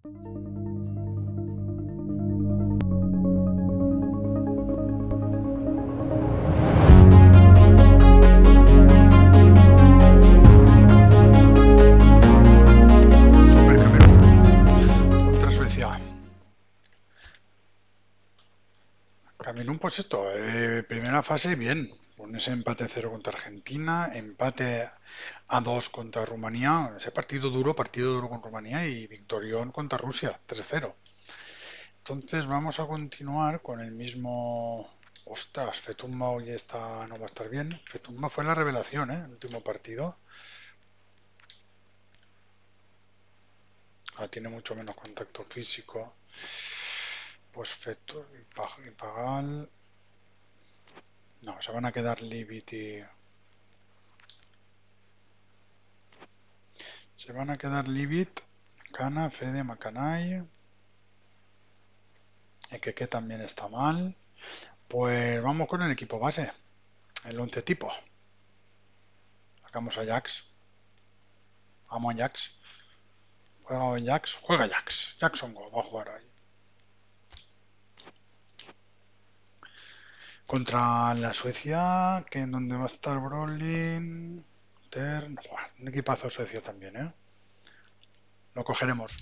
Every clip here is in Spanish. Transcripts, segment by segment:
Camerún, pues esto, primera fase bien, con ese empate 0 contra Argentina, empate a 2 contra Rumanía, ese partido duro con Rumanía y victorión contra Rusia, 3-0. Entonces vamos a continuar con el mismo... Ostras, Fetumba hoy no va a estar bien. Fetumba fue la revelación, el último partido. Tiene mucho menos contacto físico. Pues Fetu y Pagal... No, se van a quedar Libit y... Se van a quedar Libit, Cana, Fede, Macanay. que también está mal. Pues vamos con el equipo base. El 11 tipo. Sacamos a Jax. Vamos a Jax. Juega Jax. Juega Jax. Jackson Go va a jugar ahí. Contra la Suecia, que en donde va a estar Brolin, Tern, un equipazo Suecia también, ¿eh? Lo cogeremos.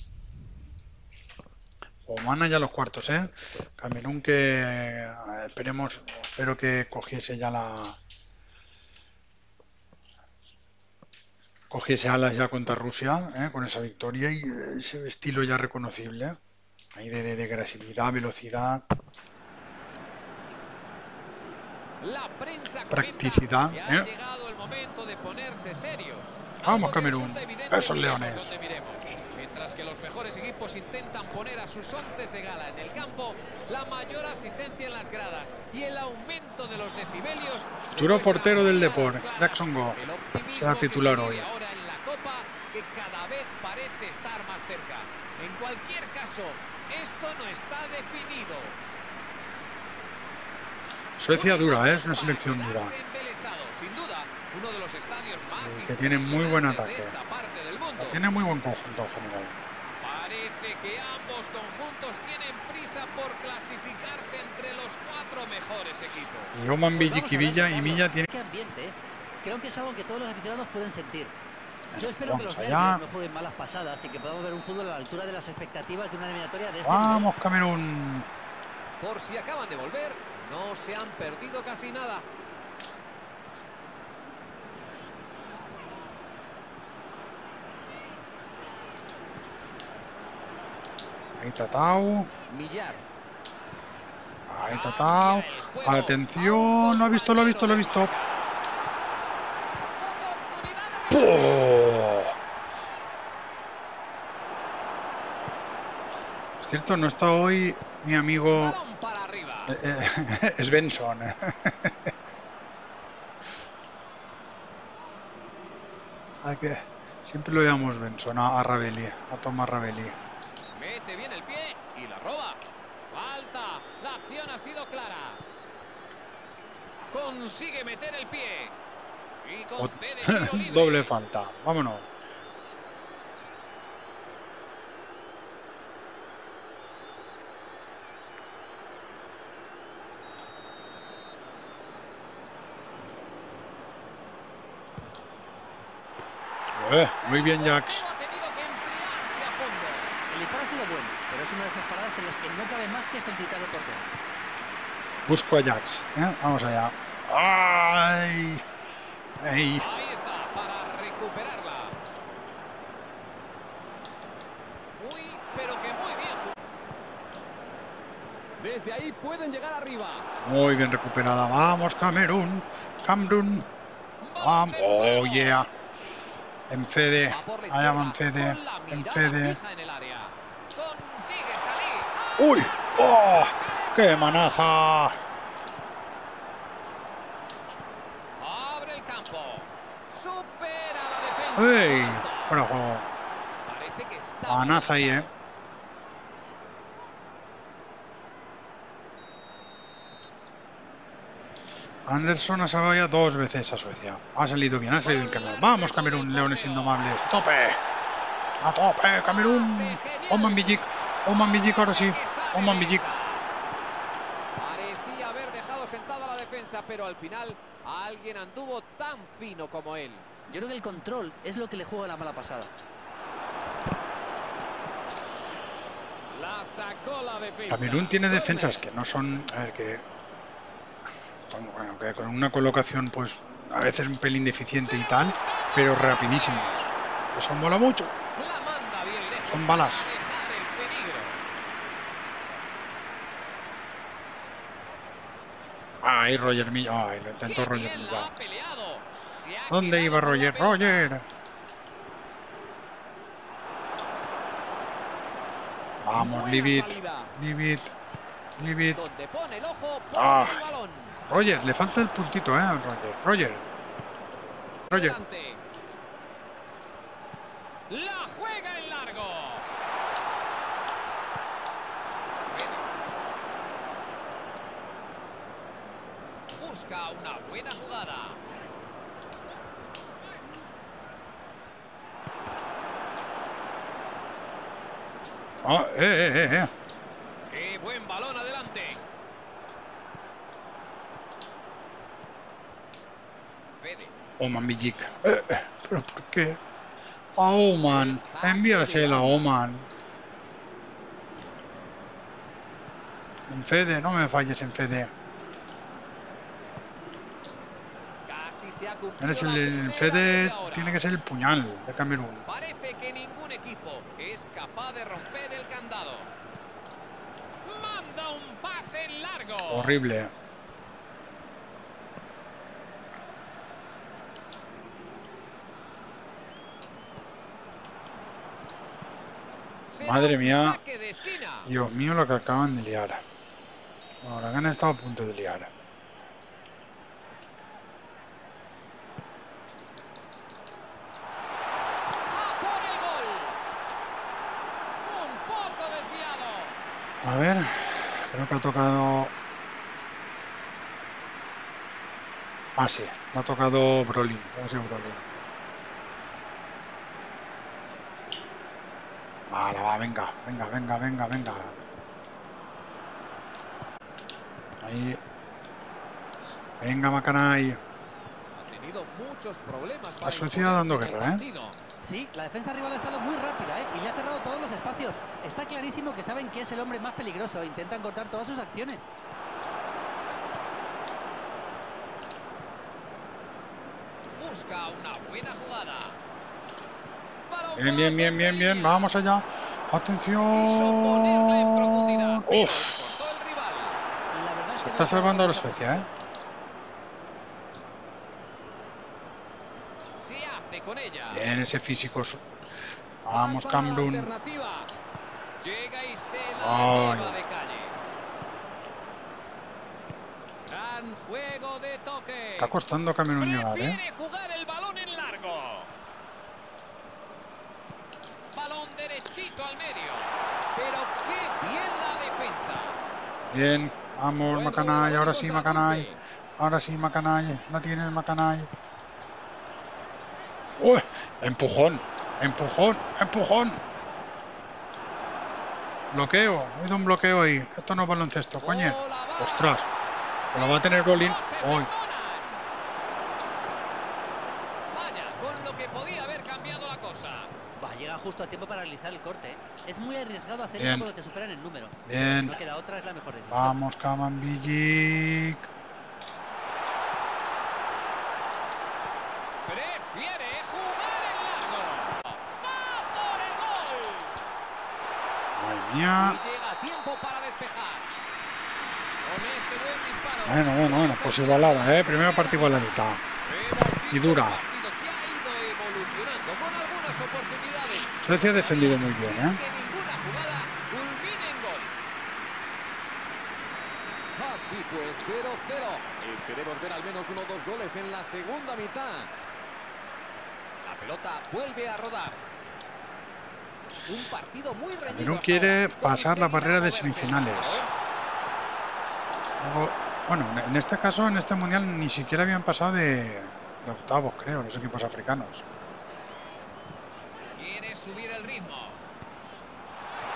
Oman ya los cuartos, ¿eh? Camerún que esperemos, espero que cogiese ya cogiese alas ya contra Rusia, con esa victoria y ese estilo ya reconocible, ahí de agresividad, velocidad. Practicidad, ha llegado el momento de ponerse serios. Vamos Camerún, esos leones. Mientras que los mejores equipos intentan poner a sus onces de gala en el campo, la mayor asistencia en las gradas y el aumento de los decibelios. Futuro portero del Depor, Jackson Go, será titular hoy. Ahora en la Copa, que cada vez parece estar más cerca. En cualquier caso, esto no está definido. Suecia dura, es una selección dura. Sin duda, uno de los estadios más que tiene muy buen ataque. de esta parte del mundo. Tiene muy buen conjunto en general. Parece que ambos conjuntos tienen prisa por clasificarse entre los 4 mejores equipos. Y Oman, Villa y Milla tiene... ¿Qué ambiente? Creo que es algo que todos los aficionados pueden sentir. Yo espero que los allá. nervios no jueguen malas pasadas y que podamos ver un fútbol a la altura de las expectativas de una eliminatoria de este Vamos, nivel. Camerún. Por si acaban de volver, no se han perdido casi nada. Ahí Tatao. Millar. Ahí Tatao. Atención, lo ha visto. ¡Oh! Es cierto, no está hoy mi amigo Svensson. Siempre lo llamamos Svensson a Ravelli, a Tomás Ravelli. Mete bien el pie y la roba. Falta. La acción ha sido clara. Consigue meter el pie. Y concede tiro libre. Doble falta. Vámonos. Muy bien, Jax. El disparo ha sido bueno, pero es una de esas paradas en las que no cabe más que felicitar al portero. Busco a Jax. Vamos allá. ¡Ay! ¡Ay! Ahí está, para recuperarla. Muy, pero que muy bien. Desde ahí pueden llegar arriba. Muy bien recuperada. Vamos, Camerún. Camerún. Vamos. Oh, yeah. En Fede. Allá va en Fede. En Fede. ¡Uy! ¡Oh! ¡Qué manaza! Abre el campo. Supera la defensa. ¡Ey! Fuera juego. Parece que está Manaza ahí, Anderson ha salvado ya 2 veces a Suecia. Ha salido bien Camerún. Vamos, Camerún, leones indomables. ¡A tope! ¡A tope, Camerún! Oman Villic. Oman Villic ahora sí. Oman Villic. Parecía haber dejado sentada la defensa, pero al final alguien anduvo tan fino como él. Yo creo que el control es lo que le juega la mala pasada. La sacó la defensa. Camerún tiene defensas que no son, a ver, bueno, que con una colocación pues a veces un pelín deficiente y tal, pero rapidísimos. Eso mola mucho. La manda bien lejos. Son balas. Para dejar el peligro. Ay, Roger Milla. Ay, lo intentó Qué Roger bien la Milla. ha peleado. Se ha ¿Dónde quedado iba con la Roger? pelota. Roger. Vamos, Buena Leave it. salida. Leave it. Leave it. Donde pone el ojo, pone Ah. el balón. Roger, le falta el puntito, Roger. Roger. Roger. Adelante. La juega en largo. Busca una buena jugada. Ah, Qué buen balón adelante. Fede. Oman Villic. ¿Pero por qué? A Oman. Envíasela a Oman. En Fede, no me falles en Fede. Casi se ha cumplido Eres la el primera Fede, media hora. tiene que ser el puñal de Camerún. Parece que ningún equipo es capaz de romper el candado. Manda un pase en largo. Horrible. Será Madre un mía. saque de esquina. Dios mío, lo que acaban de liar. Ahora que han estado a punto de liar. ¡A por el gol! Un poco desviado. A ver, creo que ha tocado... Ah, sí, le ha tocado Brolin. Ha sido Brolin. Vale, va, venga. Ahí. Venga, Macanay. Ha tenido muchos problemas para La Suecia dando imponerse en el guerra, partido. Sí, la defensa rival ha estado muy rápida, y le ha cerrado todos los espacios. Está clarísimo que saben que es el hombre más peligroso. Intentan cortar todas sus acciones. Busca una buena jugada. Balón Bien, para bien. Peña. Vamos allá. Quiso ponerla en profundidad, Atención. pero Uf. descontó el rival. La verdad es Se que está no salvando a la mucha Suecia, ¿eh? Se hace con ella. Bien, ese físico. Vamos, Pasa la Camerún. alternativa. Llega y se la Ay. lleva de calle. Gran juego de toque. Está costando a Camerún llegar, ¿eh? Prefiere jugar el balón en largo. Balón derechito al medio. Pero qué bien la defensa. Bien, vamos, Buen Macanay. jugador Ahora y sí, contragolpe. Macanay. Ahora sí, Macanay. La tiene el Macanay. ¡Uy! Empujón. Bloqueo. Ha habido un bloqueo ahí. Esto no es baloncesto, coño. Bola va. Ostras. Lo va a tener Brolin. No se Hoy. perdonan. Vaya, con lo que podía haber cambiado la cosa. Va, llega justo a tiempo para realizar el corte. Es muy arriesgado hacer Bien. eso cuando te superan el número. Bien. Si no queda otra, es la mejor decisión. Vamos, Kaman Villic. Prefiere jugar en largo. ¡Va por el gol! Madre mía. Y llega a tiempo para despejar. Con este buen disparo. Bueno. Pues igualada, ¿eh? Primera parte igualadita. Hemos Y visto dura. un partido que ha ido evolucionando con algunas oportunidades. Suecia ha defendido muy bien, Sin ¿eh? que ninguna jugada culmine en gol. Así pues, 0-0. Esperemos ver al menos 1 o 2 goles en la segunda mitad. La pelota vuelve a rodar. Un partido muy reñido. Camerún hasta quiere ahora. pasar la Conseguirá barrera de moverse. semifinales. Luego, bueno, en este caso, en este mundial, ni siquiera habían pasado de octavos, creo, los equipos africanos. Quiere subir el ritmo.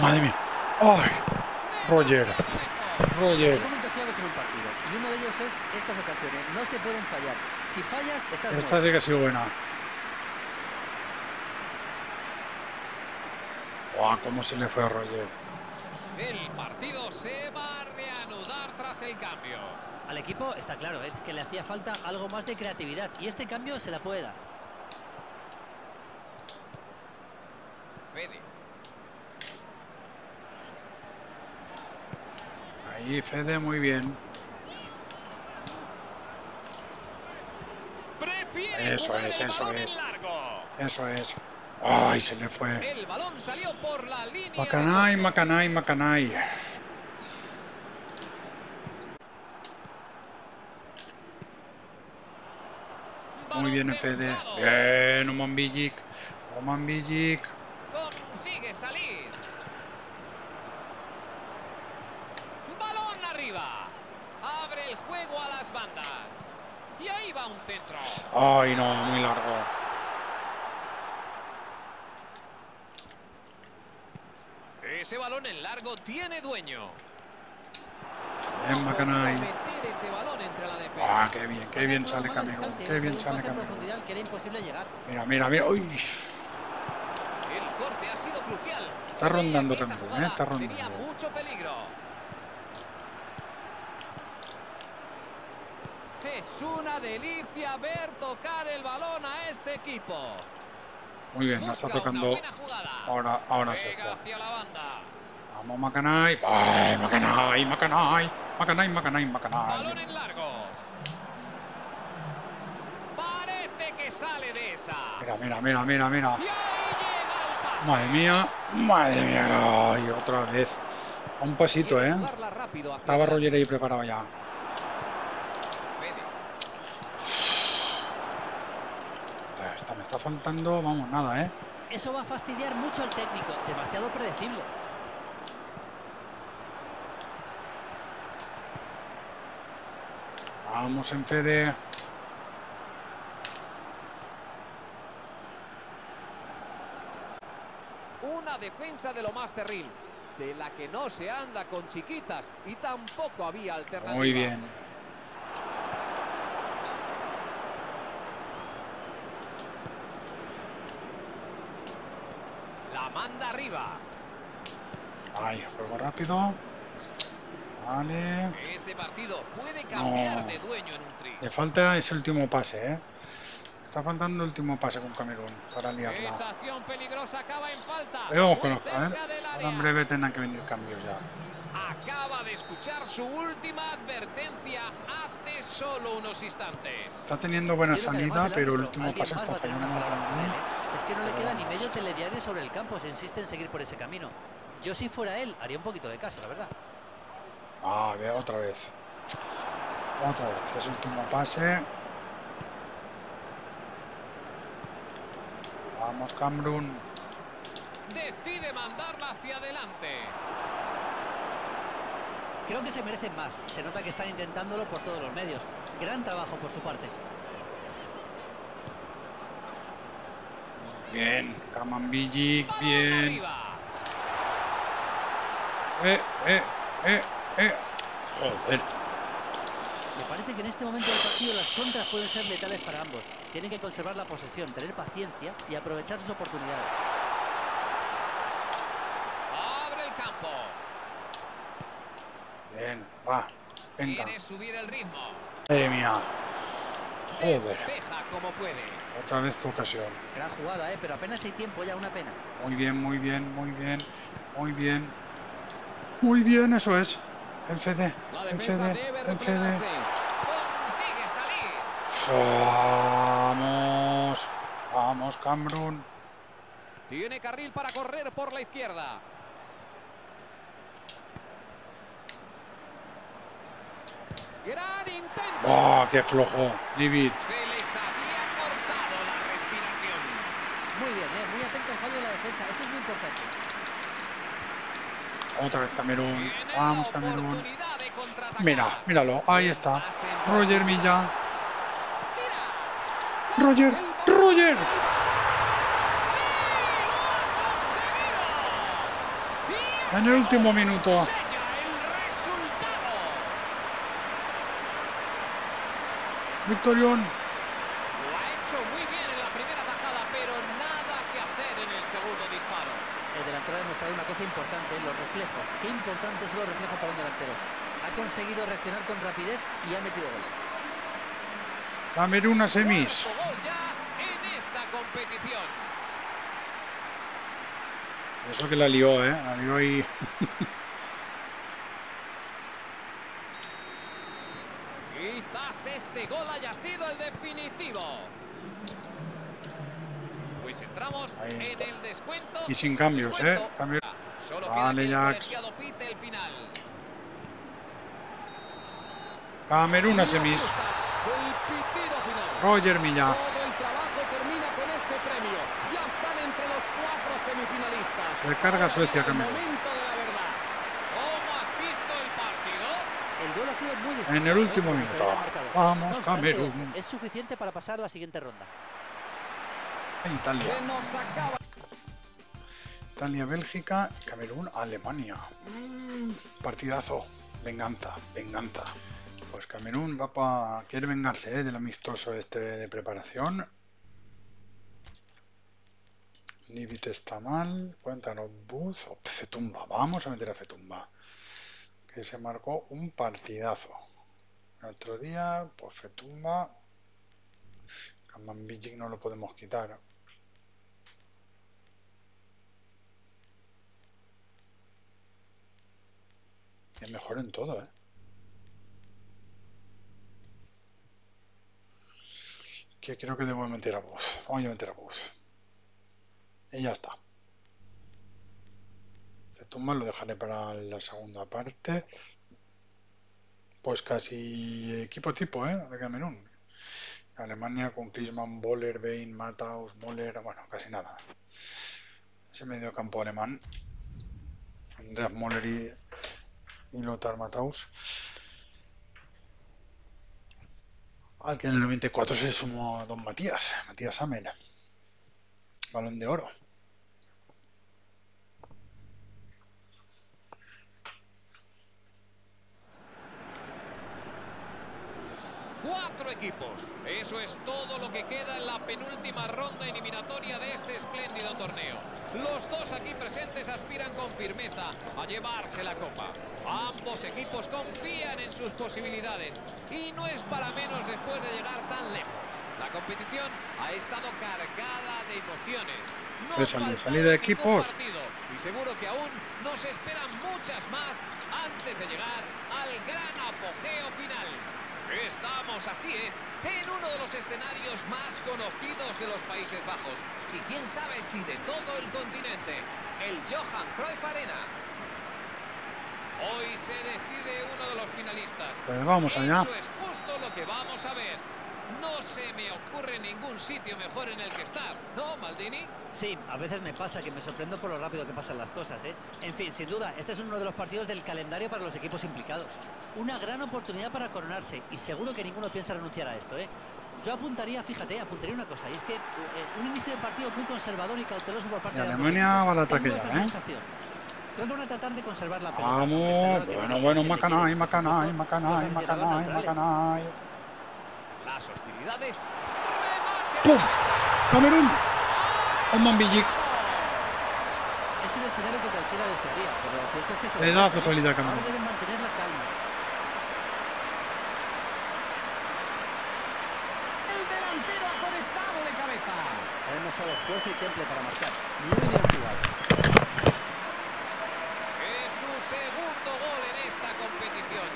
Madre mía. ¡Ay! Roger. Roger. Hay momentos claves en un partido y uno de ellos es estas ocasiones. No se pueden fallar. Si fallas, estás Esta muerto. sí que ha sido buena. ¡Guau! ¿Cómo se le fue a Roger? El partido se va a reanudar tras el cambio. Al equipo está claro, es que le hacía falta algo más de creatividad y este cambio se la puede dar. Fede. Ahí, Fede, muy bien. Prefiere Eso jugar es, el eso balón es. en largo. Eso es. ¡Ay! Se le fue. El balón salió por la línea. de Macanay, fondo. Macanay, Macanay. Muy bien, Balón Fede. templado. Bien, Oman Billik. Oman Billik. Consigue salir. Balón arriba. Abre el juego a las bandas. Y ahí va un centro. Ay, no, muy largo. Ese balón en largo tiene dueño. Bien, Macanay. Meter ese balón entre la defensa. Ah, qué bien sale Camerún. Qué bien sale en Camerún. profundidad que era imposible llegar. Mira, mira, mira. Uy. El corte ha sido crucial. Está Se veía rondando que esa Camerún, jugada está rondando. tenía mucho peligro. Es una delicia ver tocar el balón a este equipo. Muy bien, la está Busca una tocando. buena jugada. Ahora se Juega está. hacia la banda. Vamos, Macanay. Ay, Macanay, Macanay. Macanay, Macanay, Macanay. Balón en largo. Parece que sale de esa. Mira, mira, mira, mira, mira. Y ahí llega el pase. Madre mía, madre mía. Ay, otra vez. A un pasito, Quiere ¿eh? jugarla rápido hacia Estaba adelante. Roger ahí preparado ya. Fede. Esta me está faltando, vamos, nada, ¿eh? Eso va a fastidiar mucho al técnico, demasiado predecible. Vamos en Fede. Una defensa de lo más cerril, de la que no se anda con chiquitas y tampoco había alternativa. Muy bien. La manda arriba. Ay, juego rápido. Vale. Este partido puede cambiar No. de dueño en un tris. Le falta ese último pase, ¿eh? Está faltando el último pase con Camerún para liarla. Esa acción peligrosa acaba en falta. Vamos Muy con los, a ver. cerca del Ahora área. en breve tendrán que venir cambios ya. Acaba de escuchar su última advertencia hace solo unos instantes. Está teniendo buena Yo creo que salida, además el pero el árbitro, último alguien pase más está va a tener fallando. una palabra con él, Camerún. ¿eh? Es que no le Pero queda ni vamos. medio telediario sobre el campo, se insiste en seguir por ese camino. Yo si fuera él, haría un poquito de caso, la verdad. Ah, ve otra vez. Otra vez, ese último pase. Vamos, Camerún. Decide mandarla hacia adelante. Creo que se merecen más. Se nota que están intentándolo por todos los medios. Gran trabajo por su parte. Bien, Kamambillik, Balón bien. arriba. Joder. Me parece que en este momento del partido las contras pueden ser letales para ambos. Tienen que conservar la posesión, tener paciencia y aprovechar sus oportunidades. Abre el campo. Bien, va. Venga. Quiere subir el ritmo. Madre mía. Joder. Despeja como puede. Otra vez qué ocasión. Gran jugada, pero apenas hay tiempo ya, una pena. Muy bien, muy bien, muy bien. Muy bien. Muy bien, eso es. En Fede. La En defensa Fede. debe En Fede. replegarse. Consigue salir. Vamos. Vamos, Camerún. Tiene carril para correr por la izquierda. Gran intento. ¡Oh, qué flojo! David. Se les había cortado la respiración. Muy bien, muy atento al fallo de la defensa. Eso es muy importante. Otra vez Camerún. Tiene Vamos, la Camerún. oportunidad de contraatacar. Mira, míralo. Ahí está. Pase en Roger Milla. Tira. Roger. El balón. Roger. ¡Sí! ¡Lo ha conseguido! Y En el último minuto. Sella el resultado. Victorión. Lo ha hecho muy bien en la primera tajada, pero nada que hacer en el segundo disparo. El delantero ha demostrado una cosa importante, los reflejos. Qué importantes son los reflejos para un delantero. Ha conseguido reaccionar con rapidez y ha metido gol. Camerún a semis. Cuarto gol ya en esta competición. Eso que la lió, la lió y... Quizás este gol haya sido el definitivo. Pues entramos Ahí en está. el descuento. Y sin cambios, Camerún. Solo Vale, queda que el Jax. colegiado pite el final. Camerún a semis. El pitido final. Roger Millá. Todo el trabajo termina con este premio. Ya están entre los 4 semifinalistas. Se carga Suecia, El Camerún. momento de la verdad. ¿Cómo has visto el partido? El gol ha sido muy difícil. En el último como se minuto. veía marcado. Vamos, No obstante, Camerún. es suficiente para pasar a la siguiente ronda. Italia. Se nos acaba. Italia, Bélgica, Camerún, Alemania. Partidazo. Venganza, venganza. Pues Camerún quiere vengarse del amistoso este de preparación. Nibit está mal. Cuéntanos Buz. Fetumba. Vamos a meter a Fetumba. Que se marcó un partidazo. El otro día, pues Fetumba. Kamambidžić no lo podemos quitar. Es mejor en todo, Que creo que debo meter a Buz. Vamos a meter a Buz. Y ya está. Fetumba lo dejaré para la segunda parte. Pues casi equipo tipo, de Camerún. Alemania con Klinsmann, Boller, Bain, Matthaus, Moller, bueno, casi nada. Ese medio campo alemán. Andreas Moller y Lothar Matthaus. Al que en el 94 se sumó don Matías Sammer. Balón de oro. Cuatro equipos. Eso es todo lo que queda en la penúltima ronda eliminatoria de este espléndido torneo. Los dos aquí presentes aspiran con firmeza a llevarse la copa. Ambos equipos confían en sus posibilidades y no es para menos después de llegar tan lejos. La competición ha estado cargada de emociones. No Pues salida de equipos. partido, y seguro que aún nos esperan muchas más antes de llegar al gran apogeo final. Estamos, así es, en uno de los escenarios más conocidos de los Países Bajos. Y quién sabe si de todo el continente, el Johan Cruyff Arena. Hoy se decide uno de los finalistas. Pues vamos allá. Eso es justo lo que vamos a ver. No se me ocurre ningún sitio mejor en el que estar, ¿no, Maldini? Sí, a veces me pasa que me sorprendo por lo rápido que pasan las cosas, En fin, sin duda, este es uno de los partidos del calendario para los equipos implicados. Una gran oportunidad para coronarse y seguro que ninguno piensa renunciar a esto, Yo apuntaría una cosa, y es que un inicio de partido muy conservador y cauteloso por parte Y de ambos Alemania equipos. va al ataque Tengo ya, esa sensación. Creo que van a tratar de conservar la pelota. Vamos. Está claro que Bueno, se Macanay, quieren, por Macanay, supuesto, Macanay, los aficionados Macanay, neutrales. Macanay. Las hostilidades. ¡Pum! ¡Camerún! Kamambidžić. Es el escenario que cualquiera desearía, pero lo cierto es que Pedazo salida a Camerún. ahora deben mantener la calma. El delantero ha conectado de cabeza. Ha demostrado fuerza y temple para marcar. Muy bien jugado. Es su segundo gol en esta competición.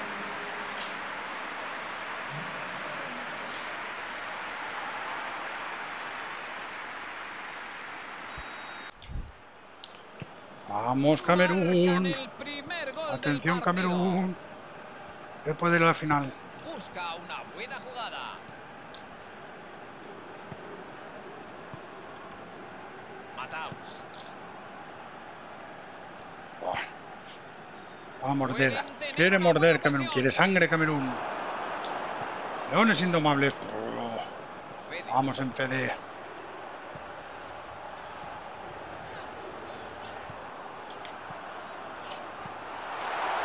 Vamos, Camerún. Marcan el primer gol Atención, del partido. Camerún. Que puede ir a la final. Busca una buena jugada. Matthaus. Va a morder. Quiere morder Camerún. Quiere sangre Camerún. Leones indomables. Fede. Vamos en Fede.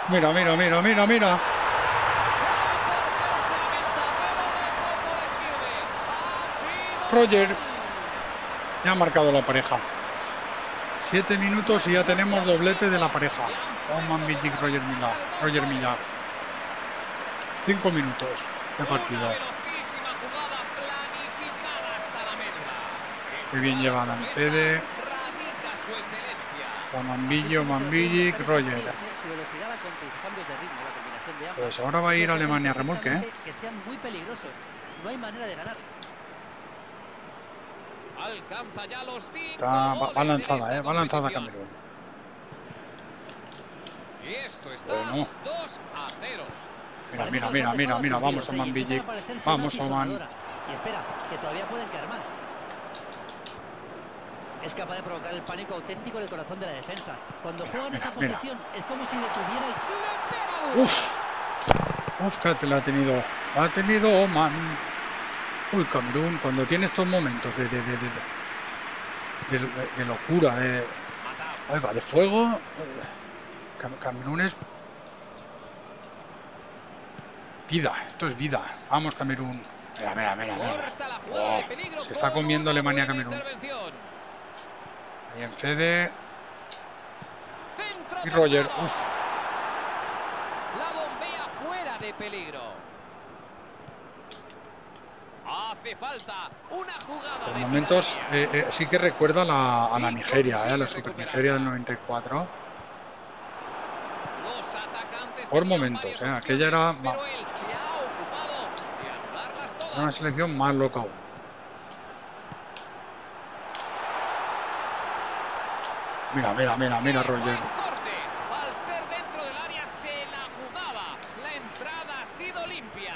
Mira, mira, mira, mira, mira. Roger. Ya ha marcado la pareja. 7 minutos y ya tenemos doblete de la pareja. Oman Villic, Roger Milla. Roger Milla. 5 minutos de partido. Qué bien lleva Dantede. Oman Villic, Roger. Pues ahora va a ir Alemania a remolque, ¿eh? Que sean muy peligrosos. No hay manera de ganar. Alcanza ya los 5 Va lanzada, va lanzada Camerún. Y esto está Bueno. 2-0. Mira, mira, mira, mira, mira, vamos Oman Villic. Vamos Oman. Y espera, que todavía pueden caer más. Es capaz de provocar el pánico auténtico en el corazón de la defensa. Cuando juega en esa posición es como si detuviera el... Uf, que la ha tenido. La ha tenido Oman. Uy, Camerún, cuando tiene estos momentos de locura, de fuego, Camerún es vida, esto es vida. Vamos, Camerún. Mira, mira, mira, mira. Oh, se está comiendo Alemania a Camerún. Ahí en Fede. Y Roger. Uf. La bombea fuera de peligro. Hace falta una jugada. Por momentos sí que recuerda a la Nigeria, la Super Nigeria del 94. Por momentos, aquella era una selección más loca aún. Mira, mira, mira, mira, Roger. Al ser dentro del área se la jugaba. La entrada ha sido limpia.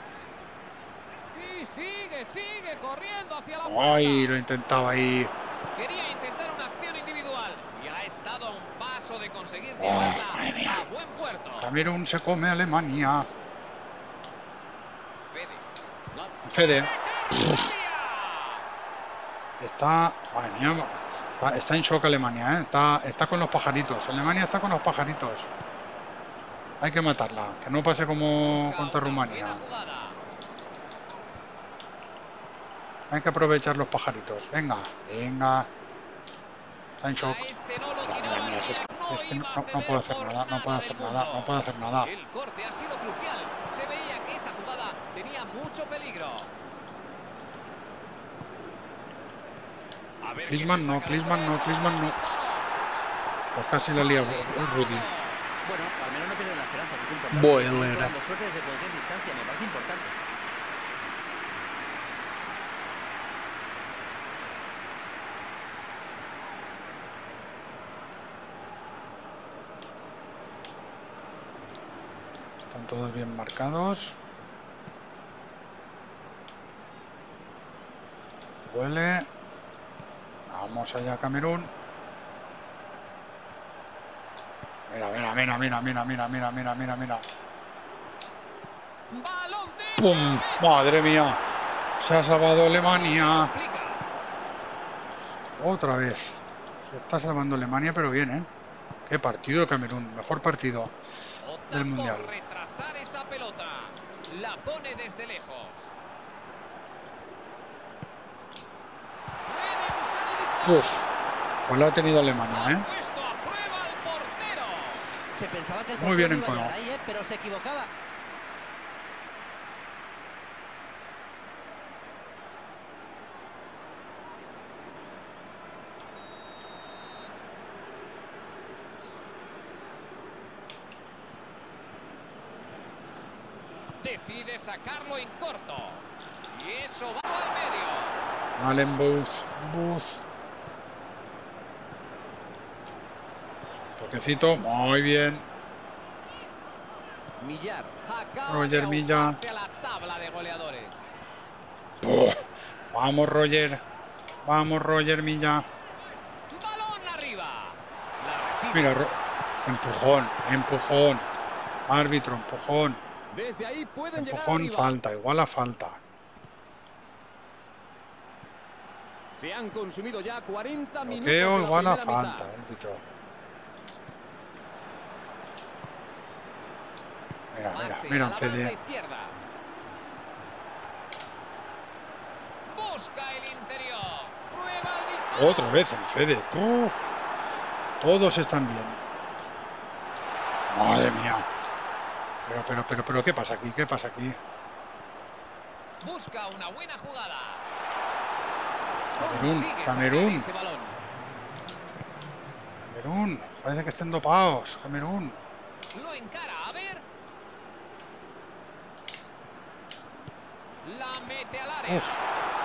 Y sigue corriendo hacia la puerta. Ay, lo intentaba ahí. Quería intentar una acción individual y ha estado a un paso de conseguir llevarla a buen puerto. Camerún se come a Alemania. Fede. Está... Madre mía, está en shock Alemania, está con los pajaritos. Alemania está con los pajaritos. Hay que matarla, que no pase como contra Rumanía. Hay que aprovechar los pajaritos. Venga, venga. Está en shock. Madre mía, es que no puedo hacer nada, no puedo hacer nada, no puedo hacer nada. El corte ha sido crucial. Se veía que esa jugada tenía mucho peligro. Klinsmann no. Pues casi la lía Rudy. Bueno, al menos no pierde la esperanza, que es importante. Boiler. Dando suerte desde cualquier distancia, me parece importante. Están todos bien marcados. Huele. Vamos allá, Camerún. Mira, mira, mira, mira, mira, mira, mira, mira, mira, mira. ¡Pum! ¡Madre mía! Se ha salvado Alemania. Otra vez. Se está salvando Alemania, pero bien, ¿eh? Qué partido de Camerún. Mejor partido del Mundial. Retrasar esa pelota. La pone desde lejos. Uf, pues lo ha tenido Alemania, ¿eh? Se pensaba que el muy bien en iba a cono. llegar ahí, pero se equivocaba. Decide sacarlo en corto. Y eso va al medio. Allen Booth. Toquecito, muy bien. Millar acaba Roger de Milla. ahogarse a la tabla de goleadores. Vamos, Roger. Vamos, Roger Milla. Balón arriba. Mira, empujón. Árbitro, empujón. Desde ahí pueden Empujón, llegar arriba. falta, igual a falta. Se han consumido ya 40 minutos. Bloqueo, de la igual a primera falta, mitad. árbitro. Mira, mira, Pase mira, a la banda Fede. izquierda. Busca el interior. Prueba el disparo. Otra vez en Fede. Todos están bien. Madre mía. Pero, ¿qué pasa aquí? ¿Qué pasa aquí? Busca una buena jugada. Camerún, Consigue sacar Camerún, ese balón. Camerún. Parece que estén dopados, Camerún. Lo encara, a ver. La mete al área. Uf.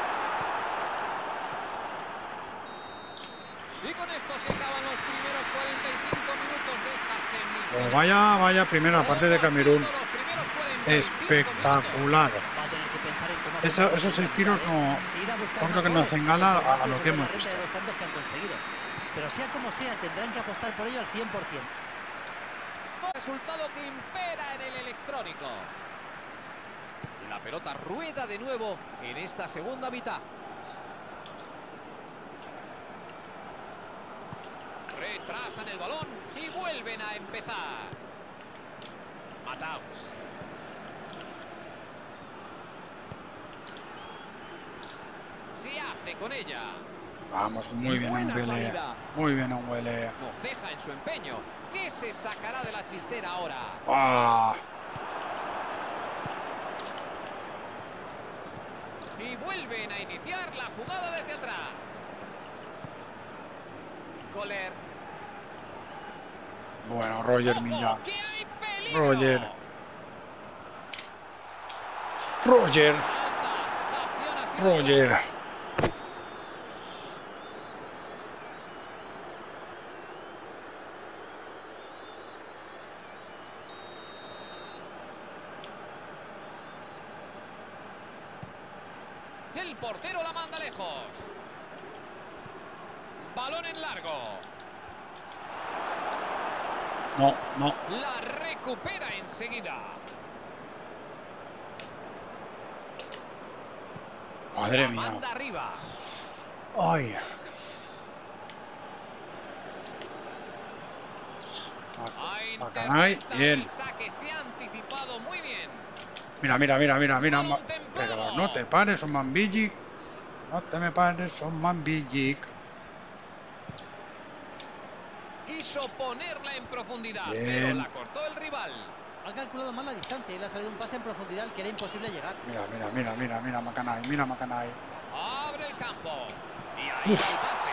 Y con esto se acaban los primeros 45 minutos de esta semifinal. Pues vaya primera parte de Camerún. Los primeros 45 Espectacular. Va a tener que pensar en cómo Esos 6 tiros no, ir a buscar yo creo que más no goles, hacen gala porque ha a sido lo que buena hemos renta visto. de los tantos que han conseguido. Pero sea como sea, tendrán que apostar por ello al 100%. Resultado que impera en el electrónico. La pelota rueda de nuevo en esta segunda mitad. Retrasan el balón y vuelven a empezar. Mataus. Se hace con ella. Vamos, muy bien Buena Huele. salida. Muy bien Huele. No ceja en su empeño. ¿Qué se sacará de la chistera ahora? ¡Ah! Y vuelven a iniciar la jugada desde atrás. Kohler. Bueno, Roger ¡Ojo, Milla. que hay peligro! Roger. Roger. La acción ha sido Roger. clara. El portero la manda lejos. Balón en largo. No. La recupera enseguida. Madre La mía. manda arriba. Ay. Ha Macanay, interceptado bien. el saque, se ha anticipado muy bien. Mira. Balón Pero templado. no te pares, son Mambillic. No te me pares, son Mambillic. Quiso ponerla en profundidad, Bien. pero la cortó el rival. Ha calculado mal la distancia y le ha salido un pase en profundidad al que era imposible llegar. Mira, Macanay, mira, Macanay. Abre el campo. Y ahí Uf. va el pase.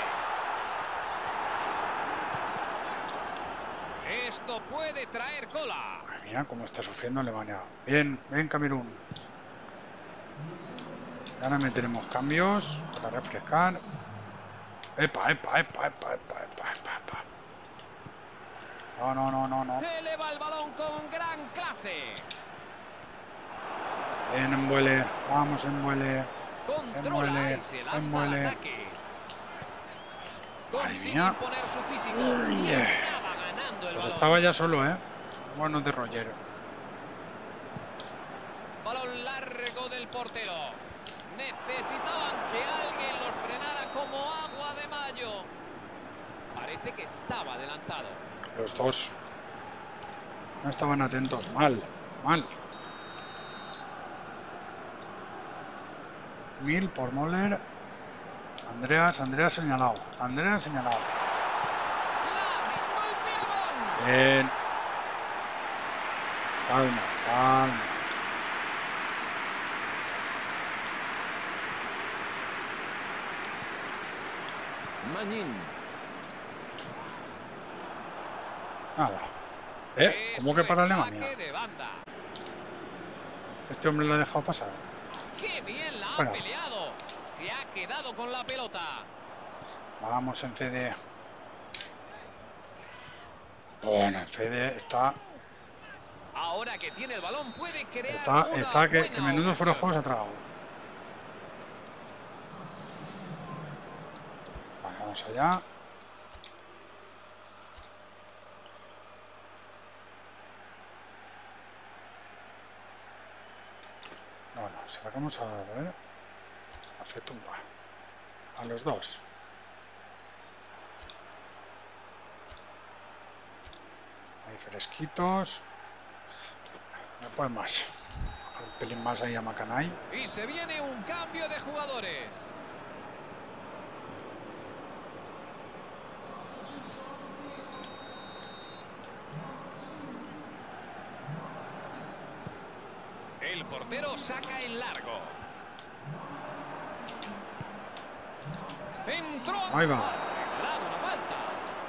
Esto puede traer cola. Mira cómo está sufriendo Alemania. Bien, ven Camerún. Ahora meteremos cambios para refrescar. Epa. No. Eleva el balón con gran clase. Bien, Embuele. Vamos, Embuele. Controla Embuele, y se lanza al Embuele. ataque. Madre Consigue mía. imponer su físico Uy, y acaba ganando el Pues balón. estaba ya solo, ¿eh? Bueno, de Roger. Balón largo del portero. Necesitaban que alguien los frenara como agua de mayo. Parece que estaba adelantado. Los dos. No estaban atentos. Mal. Mil por Moller. Andreas señalado. La golpe al balón. Bien. Calma. Mañín. Nada. ¿Cómo que para Alemania? Saque de banda. Este hombre la ha dejado pasar. ¡Qué bien la ha Fuera. peleado! Se ha quedado con la pelota. Vamos, en Fede. Bueno, en Fede está Ahora que tiene el balón puede crear Está que buena menudo fuera de ocasión. juego se ha tragado. Vale, vamos allá. No, sacamos a ver. A Fetumba. A los dos. Ahí fresquitos. Después más. Un pelín más ahí a Macanay. Y se viene un cambio de jugadores. El portero saca en largo. Entró. Ahí va. Reclama una falta.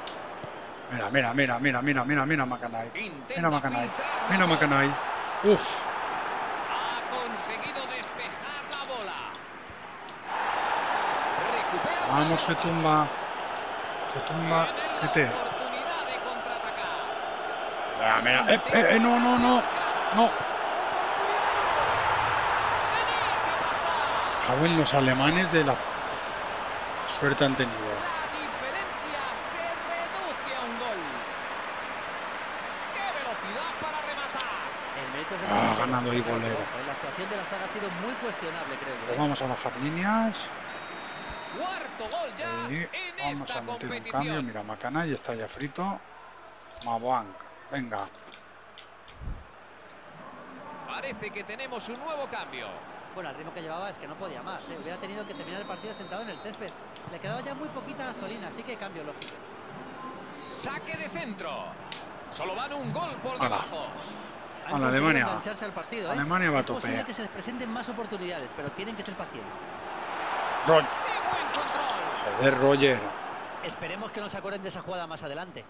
Mira, Macanay. Intenta Mira Macanay. filtrar. Mira Macanay. Uf. Ha conseguido despejar la bola. Recupera. Vamos, que tumba. Que tumba. Tienen Que la te. oportunidad de contraatacar. Mira. No. No. Cago en los alemanes de la suerte han tenido. La diferencia se reduce a un gol. ¡Qué velocidad para rematar! El mérito es de Ah, los ganando ahí jugadores. Bolero. La actuación de la zaga ha sido muy cuestionable, creo yo. Pues vamos a bajar líneas. Cuarto gol ya Y en vamos esta a meter un cambio. competición. Mira, Macanay está ya frito. Mabuang. Venga. Parece que tenemos un nuevo cambio. Bueno, al ritmo que llevaba es que no podía más. Hubiera tenido que terminar el partido sentado en el césped. Le quedaba ya muy poquita gasolina, así que cambio lógico. Saque de centro. Solo van un gol por Hala. debajo. Han Hola, conseguido Alemania. engancharse al partido, ¿eh? Alemania va a Es tope. posible que se les presenten más oportunidades, pero tienen que ser pacientes. ¡Qué buen control! Joder, Roger. Esperemos que no se acuerden de esa jugada más adelante.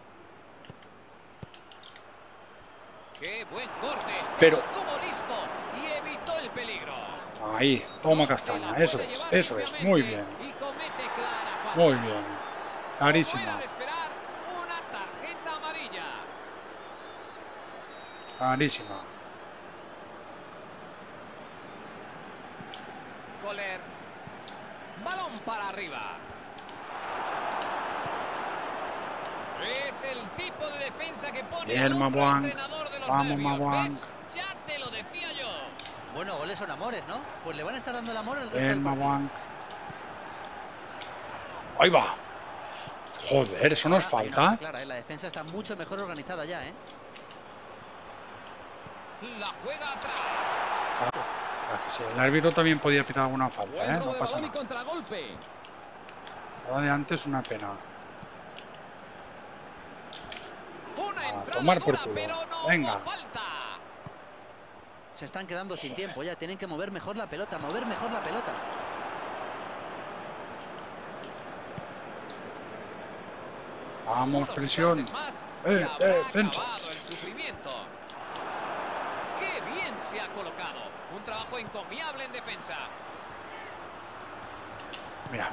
¡Qué buen corte! Pero- Estuvo listo y evitó el peligro. Ahí. Toma castaña. Eso es. Muy bien. Y comete clara falta. Muy bien. Fuera Clarísima. de esperar una tarjeta amarilla. Clarísima. Kohler. Balón para arriba. Es el tipo de defensa que pone Bien, al otro Mabuang. entrenador de los Vamos, nervios. Mabuang. ¿Ves? Ya te lo decía yo. Bueno, goles son amores, ¿no? Pues le van a estar dando el amor al resto Bien, del partido. Mabuang. Ahí va. Joder, eso nos Ahora hay una falta. cosa clara, ¿eh? La defensa está mucho mejor organizada ya, ¿eh? La juega atrás. Ah, que sí, el árbitro también podía pitar alguna falta, Buen ¿eh? robo No de pasa balón y nada. contragolpe. La de antes una pena. Una A entrada tomar por dura, culo. pero no Venga. hubo falta. Se están quedando sin tiempo ya. Tienen que mover mejor la pelota, mover mejor la pelota. Vamos, Unos presión. instantes más y Eh, habrá defensa. acabado el sufrimiento. ¡Qué bien se ha colocado! Un trabajo encomiable en defensa. Mira.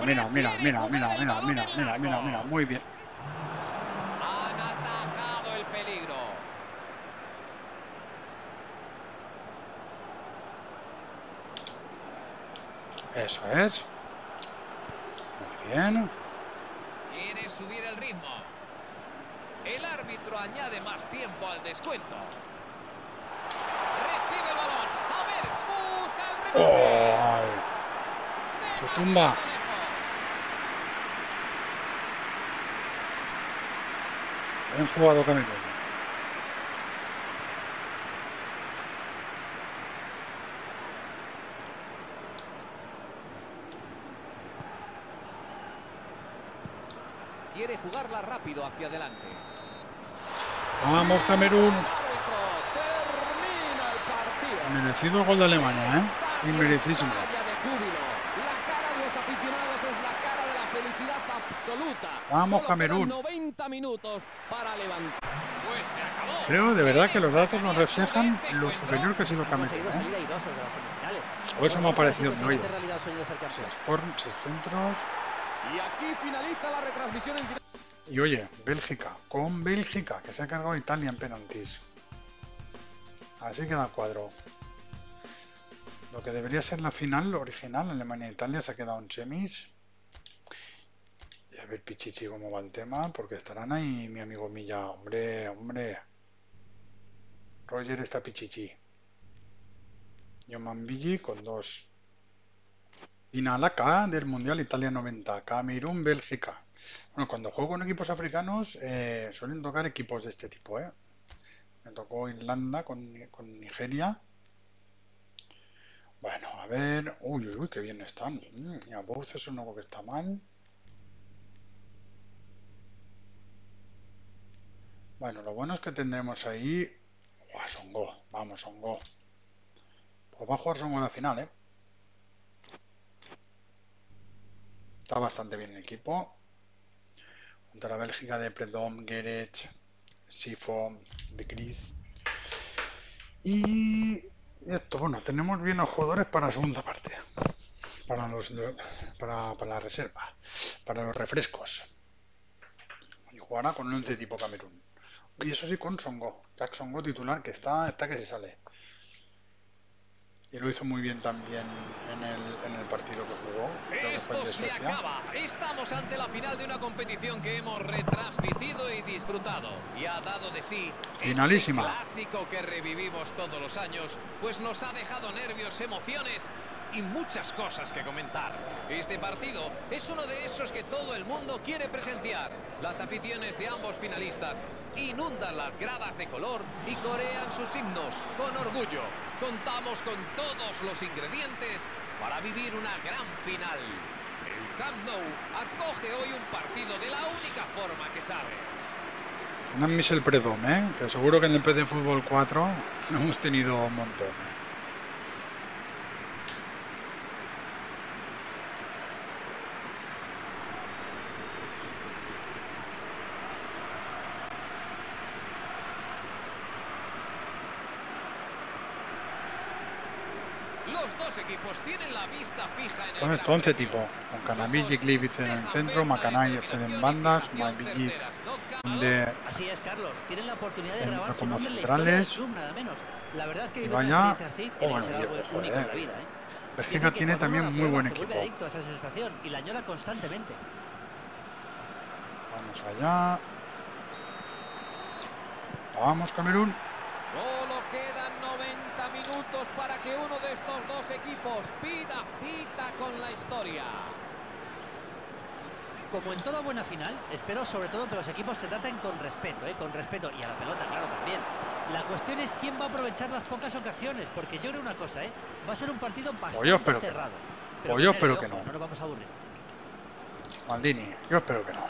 Muy bien. Han atajado el peligro. Eso es. Muy bien. Quiere subir el ritmo. El árbitro añade más tiempo al descuento. Recibe el balón. A ver, busca el remate. Oh, ay. Se tumba. Demasiado lejos. Bien jugado, Camerún. Quiere jugarla rápido hacia adelante. Vamos, Camerún. El árbitro termina el partido. Merecido el gol de Alemania, ¿eh? Estadio Inmerecidísimo. estalla de júbilo. La cara de los aficionados es la cara de la felicidad absoluta. Vamos, Solo Camerún. quedan 90 minutos para levantar. Pues se acabó. Creo de verdad que los datos nos Este reflejan lo encuentro. superior que ha sido Hemos Camerún, conseguido ¿eh? salir airosos de las semifinales. O eso me ha parecido Vamos a mi ver si oído. consigue hacer realidad el sueño de ser campeón. Por 6 centros. Y aquí finaliza la retransmisión en directo. Y oye, Bélgica, con Bélgica, que se ha cargado Italia en penaltis. Así queda el cuadro. Lo que debería ser la final original, Alemania-Italia, se ha quedado en semis. Y a ver Pichichi cómo va el tema, porque estarán ahí mi amigo Milla. Hombre. Roger está Pichichi. Yoman Billy con 2. Final acá del Mundial Italia 90. Camerún, Bélgica. Bueno, cuando juego con equipos africanos suelen tocar equipos de este tipo, ¿eh? Me tocó Irlanda con Nigeria. Bueno, a ver. Uy, uy, uy, qué bien están. Y a Bouz es uno que está mal. Bueno, lo bueno es que tendremos ahí. ¡Uah, Songo! Vamos, Songo. Pues va a jugar Songo en la final, ¿eh? Está bastante bien el equipo. Junto a la Bélgica de Predom, Gerets, Sifo, de Chris. Y esto, bueno, tenemos bien los jugadores para la segunda parte. Para la reserva. Para los refrescos. Y jugará con un 11 tipo Camerún. Y eso sí, con Songo. Jack Songo titular, que está que se sale. Y lo hizo muy bien también en el partido que jugó. Creo que fue el Esto de se Suecia. acaba. Estamos ante la final de una competición que hemos retransmitido y disfrutado. Y ha dado de sí Finalísima. este clásico que revivimos todos los años, pues nos ha dejado nervios, emociones y muchas cosas que comentar. Este partido es uno de esos que todo el mundo quiere presenciar. Las aficiones de ambos finalistas inundan las gradas de color y corean sus himnos con orgullo. Contamos con todos los ingredientes para vivir una gran final. El Camp Nou acoge hoy un partido de la única forma que sabe. No es el Predom, que seguro que en el PD Fútbol 4 hemos tenido un montón. Los dos equipos tienen la vista fija en el Con esto 11 tipo, con Kanabigi, Klivic en el centro, Makanay en bandas, Maibigi de Así es, Carlos. Tienen la oportunidad de entra grabar su como nombre en la historia del centrales. club, nada menos. La verdad es que vivir Vaya. una experiencia así tiene que Bueno, ser algo ojo, único en la vida, ¿eh? Bélgica Dicen que tiene cuando uno también la muy prueba, buen se vuelve equipo. adicto a esa sensación y la añora constantemente. Vamos allá. Vamos, Camerún. Solo quedan 90 minutos para que uno de estos dos equipos pida cita con la historia. Como en toda buena final, espero sobre todo que los equipos se traten con respeto, y a la pelota, claro, también. La cuestión es quién va a aprovechar las pocas ocasiones, porque yo creo una cosa, va a ser un partido bastante yo espero que no. cerrado. Pues yo espero que ojo, no. No nos vamos a aburrir. Maldini, yo espero que no.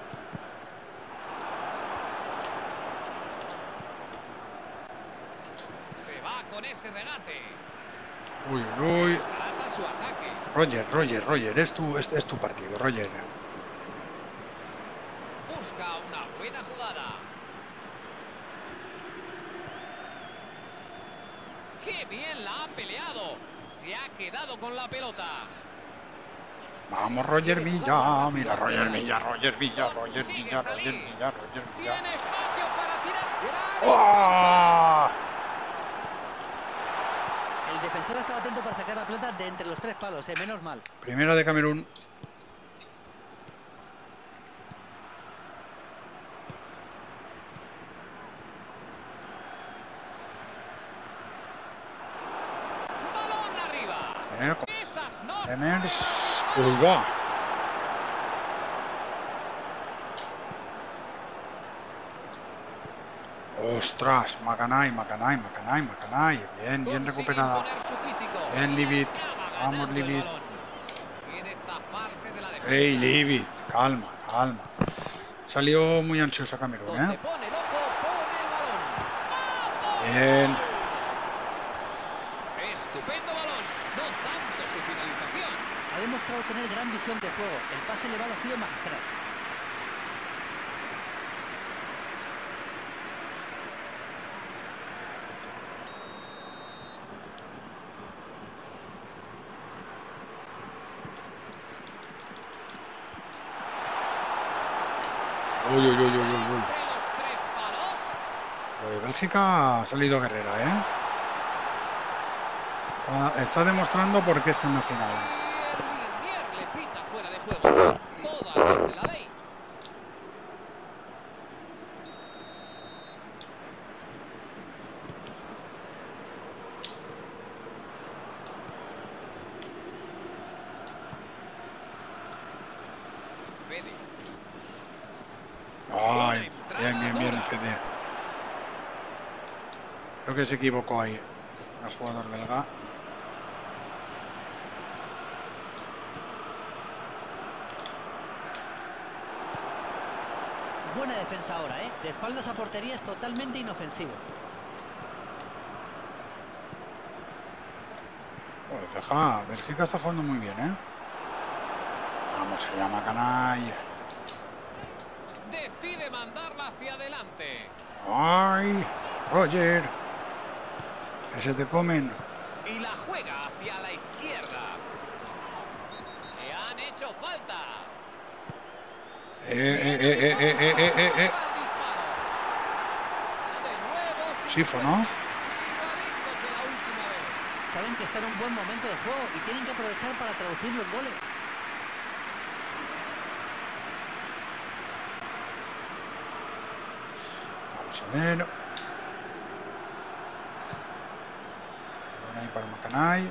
Se va con ese regate. Uy, uy. Trata su ataque. Roger, es tu partido, Roger. Busca una buena jugada. ¡Qué bien la ha peleado! Se ha quedado con la pelota. Vamos, Roger Villa. Mira, Roger Villa. Tiene espacio para tirar. ¡Oh! El defensor ha estado atento para sacar la pelota de entre los tres palos, menos mal. Primera de Camerún. Balón arriba. Esas no. Emers. Uy, va. Ostras, Makanay. Bien recuperada. Bien, Livit. Vamos, Livit. Ey, Livit. Calma. Salió muy ansiosa Camerún, Bien. Estupendo balón. No tanto su finalización. Ha demostrado tener gran visión de juego. El pase elevado ha sido magistral. Uy. Entre los tres palos. Lo de Bélgica ha salido guerrera, Está demostrando por qué está en la final. Y el Linier le pita fuera de juego. Todas las de la ley. Fede. Ay, bien, Fede. Creo que se equivocó ahí el jugador belga. Buena defensa ahora, ¿eh? De espaldas a portería es totalmente inofensivo. Pues deja, Bélgica está jugando muy bien, ¿eh? Vamos, se llama Canay. Decide mandarla hacia adelante. ¡Ay! Roger. Que se te comen. Y la juega hacia la izquierda. Le han hecho falta. Sifo, ¿no? Saben que está en un buen momento de juego y tienen que aprovechar para traducir los goles. Vamos a ver. Ahí para Macanay.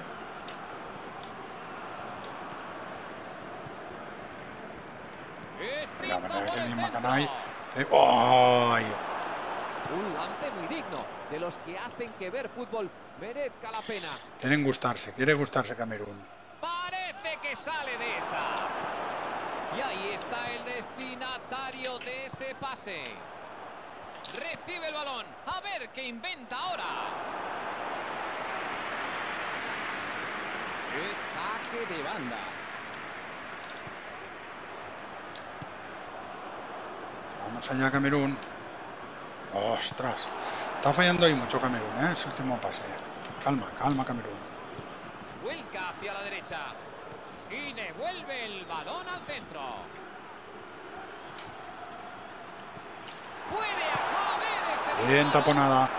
Mira, me parece bien Macanay. ¡Ay! Un lance muy digno, de los que hacen que ver fútbol merezca la pena. Quiere gustarse Camerún. Parece que sale de esa. Y ahí está el destinatario de ese pase. Recibe el balón. A ver qué inventa ahora. Es saque de banda. Vamos allá, Camerún. ¡Ostras! Está fallando ahí mucho Camerún, ¿eh? Ese último pase. Calma, Camerún. Vuelca hacia la derecha. Y devuelve el balón al centro. Puede haber ese Bien disparo. taponada.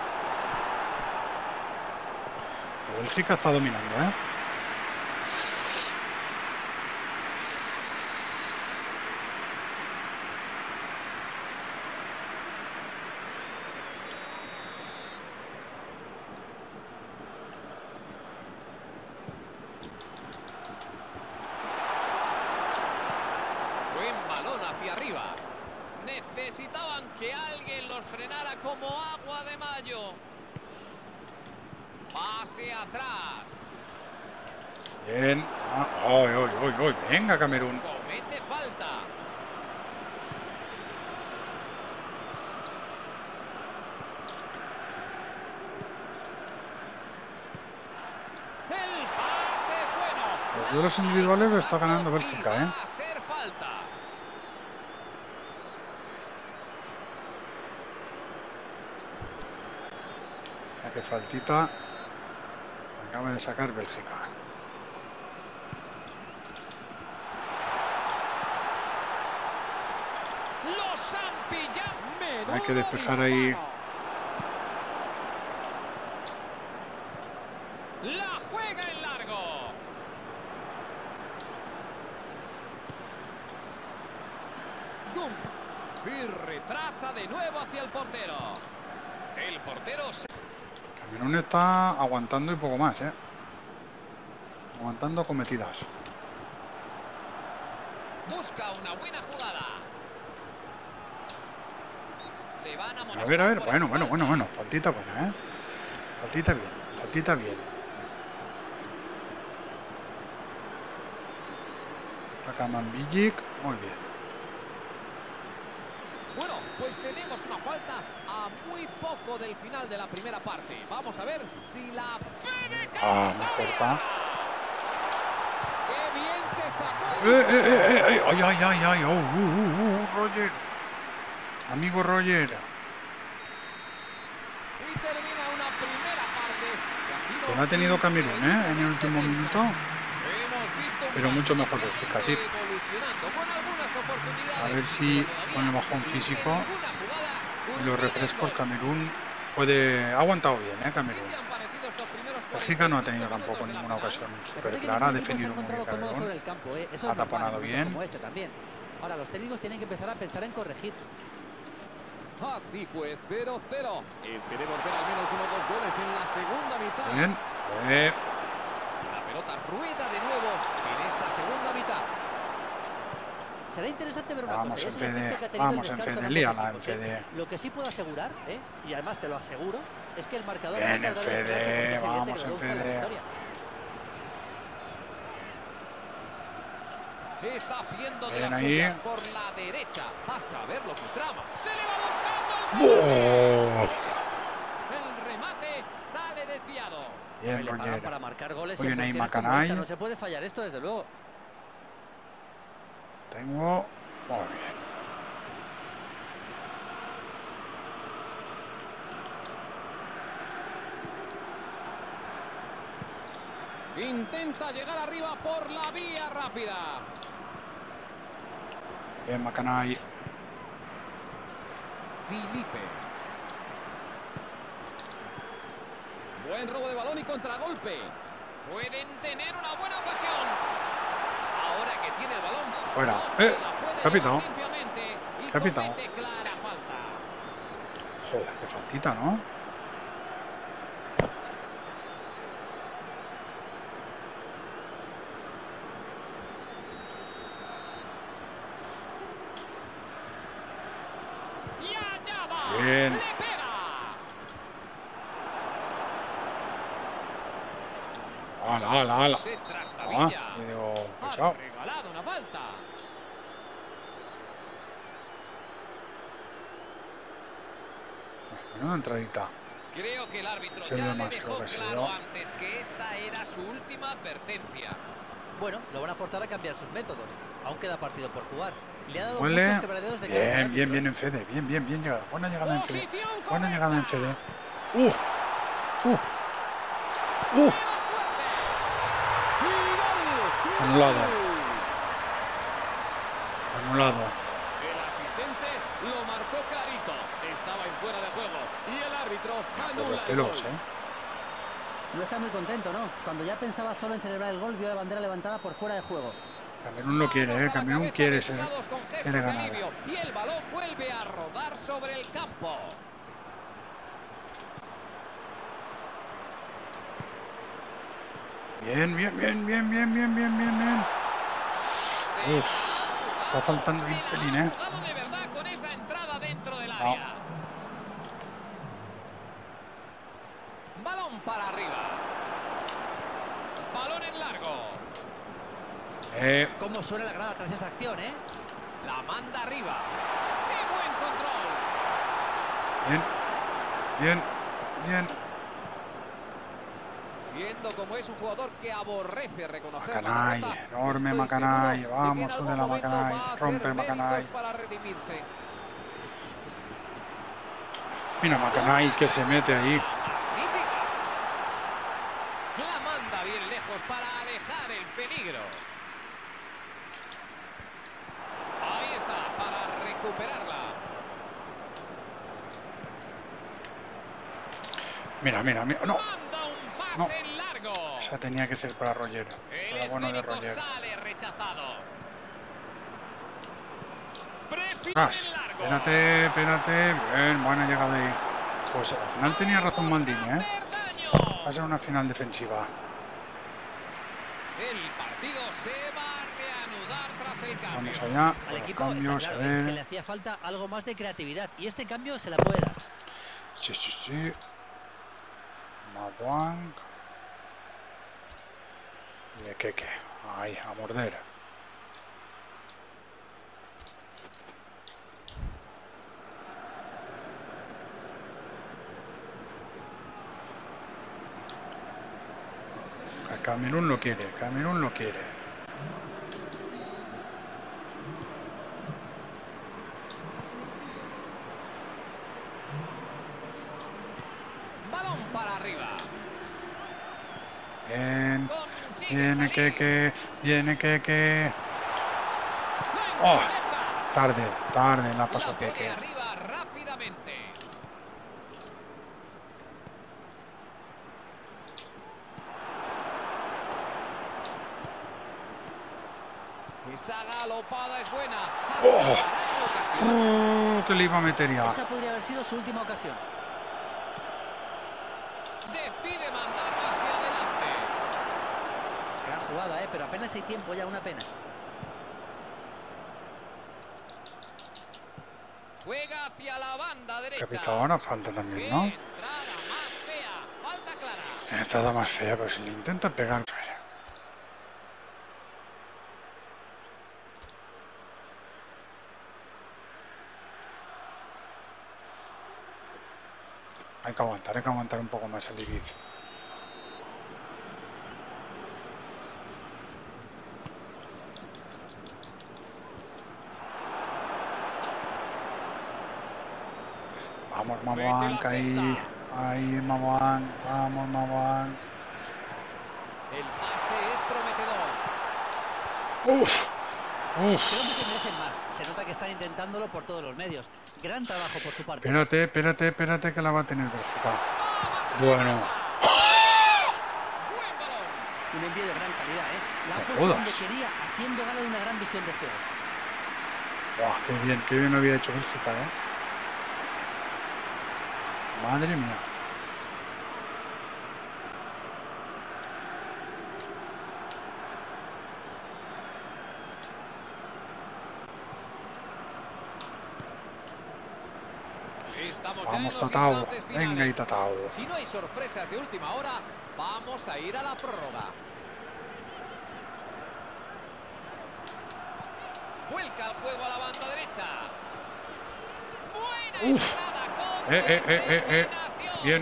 Bélgica está dominando, ¿eh? Buen balón hacia arriba. Necesitaban que alguien los frenara como agua de mayo. Pase atrás. Bien. ¡Ay! Venga, Camerún. Comete falta. El pase es bueno. Los duelos individuales lo está ganando Bélgica, ¿eh? Va a ser falta. La que faltita acaba de sacar Bélgica. Los han pillado. Hay que despejar ahí. La juega en largo. Gump. Y retrasa de nuevo hacia el portero. El portero se... Camerún está aguantando y poco más, ¿eh? Aguantando cometidas. busca una buena jugada. Le van a A molestar ver, por esa falta. bueno. Faltita buena, ¿eh? Faltita bien. Rakaman Billik, muy bien. Bueno, pues tenemos una falta a muy poco del final de la primera parte. Vamos a ver si la fe de Muy corta. ¡Qué bien se sacó! ¡Ay! Roger. Amigo Roger. Y termina una primera parte que ha sido Que la ha tenido Camerún, ¿eh? En el último minuto. Hemos visto un Pero mucho mejor partido que Bélgica, sí. evolucionando con algunas oportunidades, A ver si pero con el todavía bajón sin físico ninguna jugada y los culmina el refrescos, gol. Camerún ha aguantado bien, ¿eh? ¿Qué Camerún. te han parecido estos primeros Bélgica no ha 45 tenido minutos tampoco de la ninguna final? ocasión Me súper parece que clara, ha ningún equipo se ha defendido muy bien encontrado cómodo sobre Camerún. el campo, ¿eh? Eso Ha es normal, taponado en un momento bien. como este también. Ahora, los técnicos tienen que empezar a pensar en corregir. Así pues, 0-0. Esperemos ver al menos 1 o 2 goles en la segunda mitad. Bien. La pelota rueda de nuevo en esta segunda mitad. será interesante ver una Vamos cosa. en Es el efecto Fede, que ha tenido el vamos en descanso Fede, en líala en ambos equipos, Fede. Lo que sí puedo asegurar, y además te lo aseguro, es que el marcador Bien va a en tardar en esperarse, porque Fede, es evidente vamos que en los dos buscan la Fede. victoria. Está haciendo de Bien las ahí. suyas por la derecha. Pasa a ver lo que trama. Se le va buscando ¡Oh! el remate. Sale desviado. Bien, Le pagan Roger. para marcar goles Muy en bien ahí, posiciones como Macanay. esta. No se puede fallar esto, desde luego. Tengo... Muy bien. Intenta llegar arriba por la vía rápida. Bien, Macanay. Felipe. Buen robo de balón y contragolpe. Pueden tener una buena ocasión. Ahora que tiene el balón. Fuera. No se la puede ¿Qué ha pitado? llevar limpiamente y ¿Qué ha pitado? comete clara falta. Joder, qué faltita, ¿no? Y allá va. Bien. Le pega. ¡Hala, hala, hala! Se Ah, trastabilla. y digo, Ha pesado. regalado una falta. Menuda entradita. Creo que el árbitro Se ya ve le más, dejó creo que se claro dio. antes que esta era su última advertencia. Bueno, lo van a forzar a cambiar sus métodos. Aún queda partido por jugar. Le ha dado Huele. muchos quebraderos de cabeza al Bien, árbitro, bien, bien en Fede. Bien, bien, bien llegada. Buena llegada en Fede. Posición Buena llegada en correcta. Fede. ¡Uh! Anulado. Anulado. El asistente lo marcó clarito. Estaba en fuera de juego. Y el árbitro Por los anula el pelos, gol. No está muy contento, ¿no? Cuando ya pensaba solo en celebrar el gol, vio la bandera levantada por fuera de juego. Camerún lo quiere, Vamos a la Camerún cabeza, quiere ser, buscados con gestos quiere de ganar. alivio. Y el balón vuelve a rodar sobre el campo. Bien, bien, bien, bien, bien, bien, bien, bien, bien. Se Uf, la ha está faltando se un la pelín, ha ¿eh? jugado de verdad con esa entrada dentro del No. área. Balón para arriba. Balón en largo. ¿Cómo suena la grada tras esa acción, eh? La manda arriba. ¡Qué buen control! Bien, bien, bien. Siendo como es un jugador que aborrece reconocer la Macanay, derrota, enorme estoy Macanay. seguro de que en Vamos, algún une la momento Macanay. va a hacer Rompe el Macanay. méritos para redimirse. Mira Macanay que se mete ahí. ¡Magnífica! La manda bien lejos para alejar el peligro. Ahí está, para recuperarla. Mira, mira, mira. No, Manda un pase No. en largo. esa tenía que ser para Roger. El Para bueno de esférico Roger. sale rechazado. Prefiere Ras, en largo. espérate, espérate. Bien, buena llegada ahí. Pues al final tenía razón Maldini, ¿eh? Hacer daño. Va a ser una final defensiva. El partido se va a reanudar tras el cambio. Vamos allá. Al Con los equipo cambios, está a claro, que le ver. hacía falta algo más de creatividad. Y este cambio se la puede dar. Sí, sí, sí. Maguang. Y de Keke. Ahí, a morder. Camerún lo quiere, Camerún lo quiere. Balón para arriba. Bien. Consigue Viene salir. Keke, viene Keke. Lo Oh, intenta. tarde, tarde la La pasó pone Keke. arriba rápidamente. Esa galopada es buena. Oh. Acabará en ocasión. Que le iba a meter ya. Esa podría haber sido su última ocasión. Decide mandarla hacia adelante. Gran jugada, pero apenas hay tiempo ya, una pena. Juega hacia la banda Que derecha. ha pitado ahora falta también, ¡Qué ¿no? entrada más fea! Falta clara. Entrada más fea, pero si le intenta pegar... Hay que aguantar un poco más el Ibiza. Vamos, Mamoan, que ahí, Mamoan, vamos, Mamoan. El pase es prometedor. Uf, uf. Creo que se merecen más. Se nota que están intentándolo por todos los medios. Gran trabajo por su parte. Espérate, que la va a tener Bélgica. Bueno, Buen balón. Un envío de gran calidad, ¿eh? La ha No puesto jodas. donde quería, haciendo gala de una gran visión de juego. buah, qué bien había hecho Bélgica, ¿eh? Madre mía. Estamos ya Vamos, en los Tatao. instantes Venga, y finales. Tatao. Si no hay sorpresas de última hora, vamos a ir a la prórroga. Vuelca el juego a la banda derecha. Buena Uf. entrada con determinación. Bien.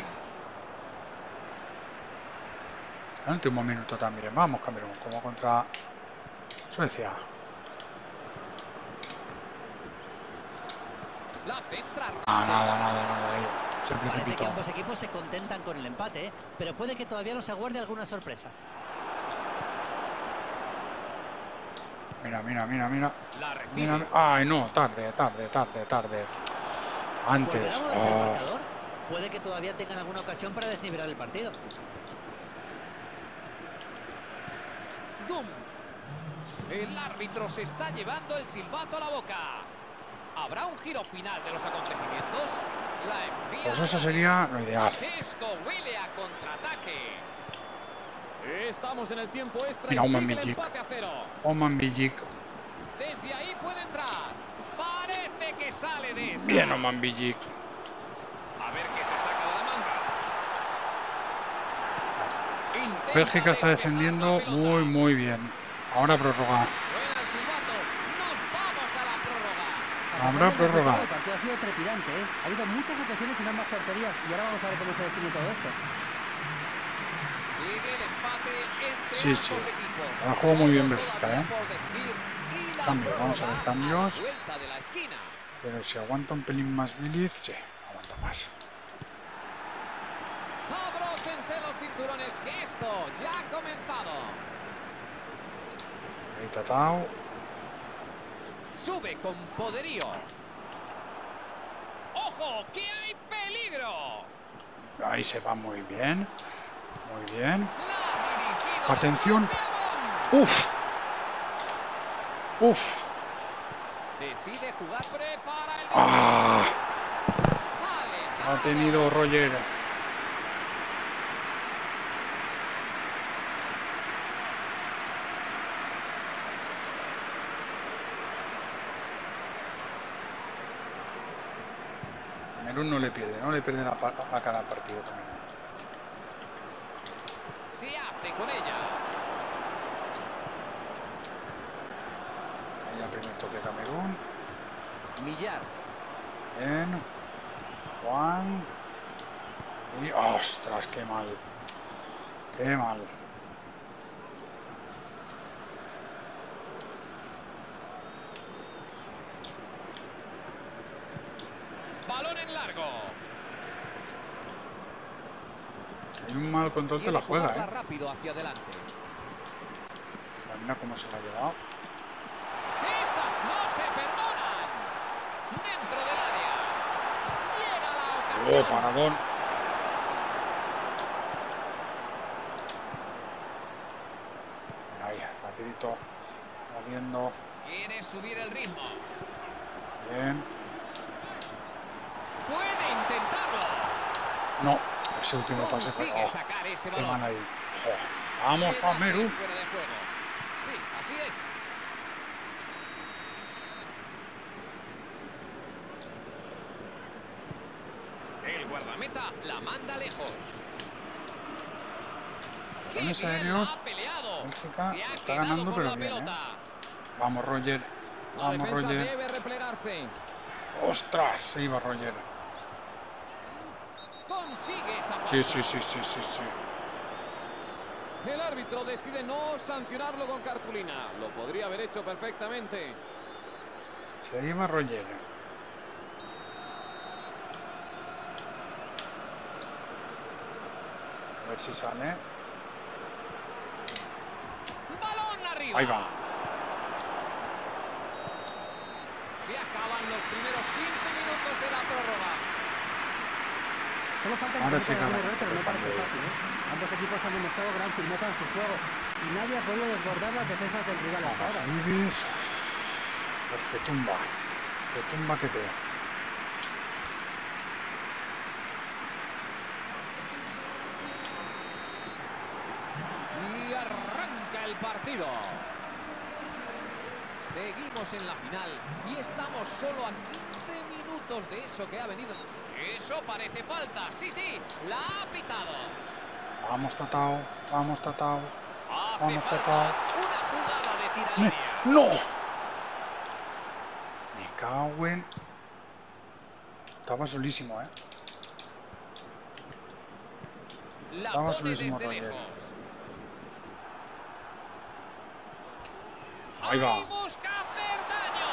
El último minuto también. Vamos, Camerún, como contra Suecia. La centra Nada. Ahí. Se Parece que precipitó. ambos equipos se contentan con el empate, ¿eh? Pero puede que todavía nos aguarde alguna sorpresa. Mira. La recibe. Mira. Ay, no, tarde. Antes. ¿Volverá a moverse el Oh. marcador? Puede que todavía tengan alguna ocasión para desnivelar el partido. Dum. El árbitro se está llevando el silbato a la boca. ¿Habrá un giro final de los acontecimientos? La envía. Pues eso sería lo ideal. Esto huele a contraataque. Estamos en el tiempo extra Mira, y Oman sigue el Bijik. empate a 0. Oman Bijik. Desde ahí puede entrar. Parece que sale de esa. Bien, Oman Bijik. A ver qué se saca de la manga. Intenta Bélgica está despejar defendiendo la pelota. muy bien. Ahora prórroga. Suena el silbato. Nos vamos a la prórroga. Habrá prórroga. El partido ha sido trepidante, ¿eh? Ha habido muchas ocasiones en ambas porterías y ahora vamos a ver cómo se define todo esto. Sigue el empate entre Sí. ambos equipos. Ahora juega muy bien Todo Bélgica, todavía ¿eh? por decidir. Y la Cambios, vamos a ver prórroga cambios. a la vuelta de la esquina. Pero si aguanta un pelín más Bilic, sí, aguanta más. Abróchense los cinturones que esto ya ha comenzado. Ahí Tatao. Sube con poderío. ¡Ojo! ¡Que hay peligro! Ahí se va muy bien. Muy bien. La dirigida. Atención. Pegón. Uf. Decide jugar, prepara el... Ah, Sale, ha tenido Roger. Camerún no le pierde la cara al partido también. Se hace con ella. Ahí el primer toque Camerún. Millar. Bien. Juan. Y ostras, qué mal. Qué mal. Balón en largo. Hay un mal control, te la Quiere juega, jugarla rápido hacia adelante. Mira cómo se la ha llevado. Esas no se perdonan. Dentro del área. Llega la ocasión. Oh, paradón. Ahí, rapidito. Moviendo. Quiere subir el ritmo. Bien. Puede intentarlo. No, ese último pase fue. Consigue Oh, sacar ese qué balón. mal ahí. Oh, vamos, Queda Camerún. fuera de juego. Sí, así es. guardameta la manda lejos. Balones aéreos. Bélgica está ganando, pero bien, ¿eh? Vamos, Roger. Vamos, Roger. Debe replegarse. ¡Ostras! Se iba Roger. Consigue esa falta. Sí. El árbitro decide no sancionarlo con cartulina. Lo podría haber hecho perfectamente. Se lleva Roger. A ver si sale. Balón arriba. Ahí va. Se acaban los primeros 15 minutos de la prórroga. Solo falta Ahora un sí, poquito de gana. error, pero no parece fácil, ¿eh? Ambos equipos han demostrado gran firmeza en su juego y nadie ha podido desbordar las defensas del rival hasta ahora. Ibis. Te tumba. Te tumba que te. Y arranca el partido. Seguimos en la final y estamos solo a 15 minutos de eso que ha venido. Eso parece falta. Sí, la ha pitado. Vamos, Tatao. Vamos, Tatao. Hace Vamos, falta Tatao. una jugada de tiralínea. ¡No! Me cago en... Estaba solísimo, ¿eh? La Estaba pone solísimo, desde Roger. lejos. Ahí va. Busca hacer daño.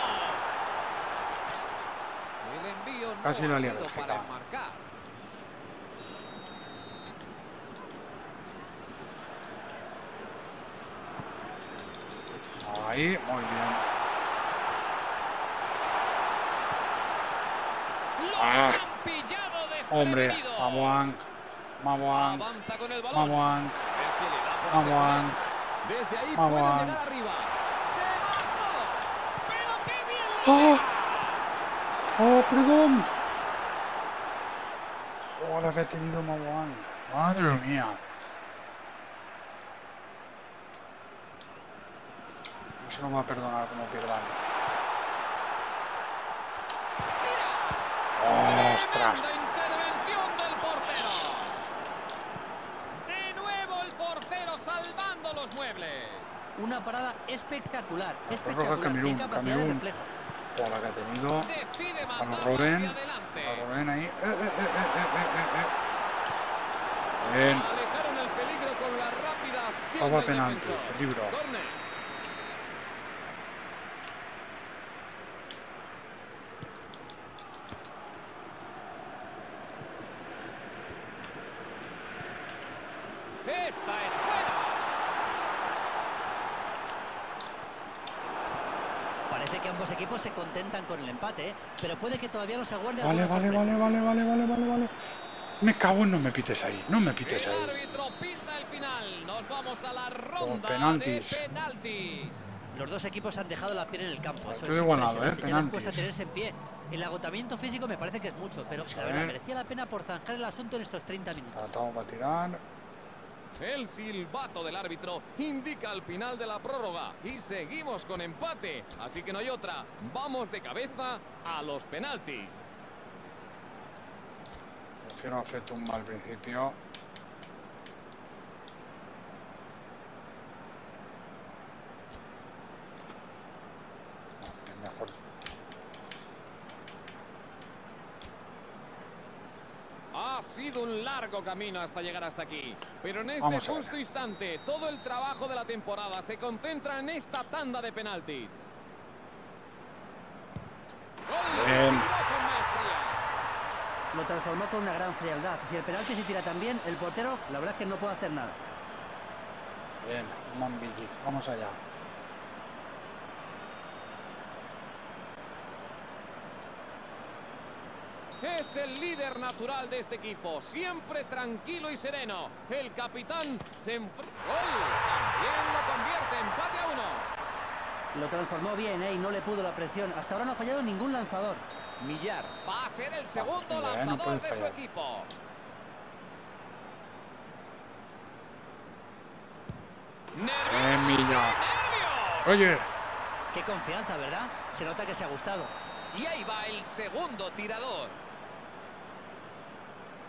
El envío no Casi la ha lía sido Bélgica. para marcar. Ahí, muy bien. Los Ah. han pillado Hombre, desprevenidos. Mamuang. Mamuang. Avanza con el balón. Mamuang. El que le da por Mamuang. hacer. Desde ahí Mamuang. pueden llegar arriba. ¡Temazo! ¡Pero qué bien! ¡Oh! ¡Oh, perdón! ¡Joder, que ha tenido Mamuang! ¡Madre mía! No se lo va a perdonar como pierdan. ¡Ostras! Tremenda intervención del portero. De nuevo el portero salvando los muebles. Una parada espectacular, prórroga espectacular. Camerún, Qué capacidad de Camerún. reflejo. Joder, que ha tenido. Decide A los mandarlo Robben. hacia adelante. A Robben ahí. Bien. Alejaron el peligro con la rápida acción Toma del penalti, defensor. libro. Córner. Esta es buena. Parece que ambos equipos se contentan con el empate, ¿eh? Pero puede que todavía nos aguarde Vale, alguna sorpresa. vale. Me cago en no me pites ahí. No me pites El ahí. árbitro pita el final. Nos vamos a la ronda penaltis. de penaltis. Los dos equipos han dejado la piel en el campo. Eso Estoy es igualado, impresionante. Ya les penaltis. cuesta tenerse en pie. El agotamiento físico me parece que es mucho, pero la verdad ver. merecía la pena por zanjar el asunto en estos 30 minutos. Tratamos para tirar. El silbato del árbitro indica el final de la prórroga y seguimos con empate. Así que no hay otra. Vamos de cabeza a los penaltis. Prefiero hacer tumba al principio. No, mejor. Ha sido un largo camino hasta llegar hasta aquí. Pero en este Vamos a ver. justo instante, todo el trabajo de la temporada se concentra en esta tanda de penaltis. Gol Bien. tiró con maestría. Lo transformó con una gran frialdad. Si el penalti se tira tan bien, el portero, la verdad es que no puede hacer nada. Bien, Mambigi. Vamos allá. Es el líder natural de este equipo, siempre tranquilo y sereno. El capitán se enfrenta. ¡Gol! También lo convierte, empate a 1. Lo transformó bien, y no le pudo la presión. Hasta ahora no ha fallado ningún lanzador. Millar va a ser el segundo sí, no lanzador puede de su fallar. equipo. ¡Nervios! Millar. ¡Nervios! Oye, Qué confianza, ¿verdad? Se nota que se ha gustado. Y ahí va el segundo tirador.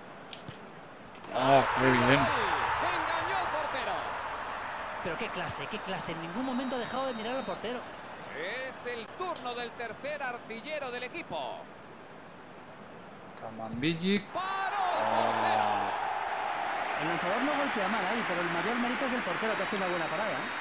Ah, qué bien. Engañó al portero. Pero qué clase. En ningún momento ha dejado de mirar al portero. Es el turno del tercer artillero del equipo. Kamanbiji. ¡Paró el portero! El lanzador no golpea mal ahí, pero el mayor mérito es del portero que hace una buena parada, ¿eh?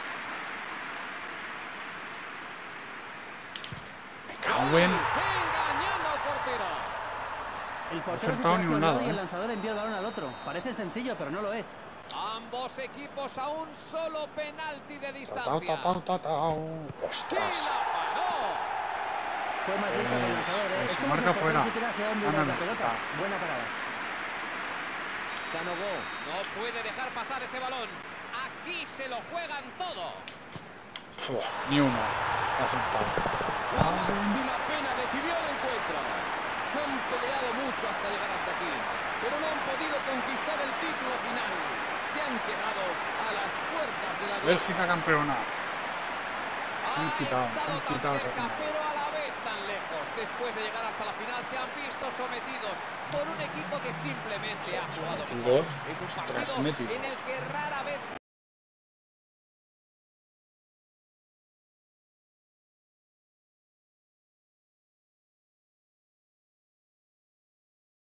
Me cago en... Engañando al portero. El portero se acertado queda ni un hacia un lado lado, y el ¿eh? lanzador envía el balón al otro. Parece sencillo, pero no lo es. Ambos equipos a un solo penalti de Tatau, distancia. tatau, tatau. ¡Y ¡Ostras! la paró! Fue más listo que el lanzador, ¿eh? Pues Es como marca si el portero fuera. supiera hacia dónde Gana iba la México. pelota. Buena parada. Sanogó no puede dejar pasar ese balón. Aquí se lo juegan todo. Fua, ni uno. Ha acertado. La máxima pena decidió el encuentro. Han peleado mucho hasta llegar hasta aquí, pero no han podido conquistar el título final. Se han quedado a las puertas de la gloria. Bélgica campeona. Se han Ha quitado estado esa tan cerca, final. pero a la vez tan lejos. Después de llegar hasta la final se han visto sometidos por un equipo que simplemente ha jugado mejor. Sometidos, Es un ostras, partido sometidos. en el que rara vez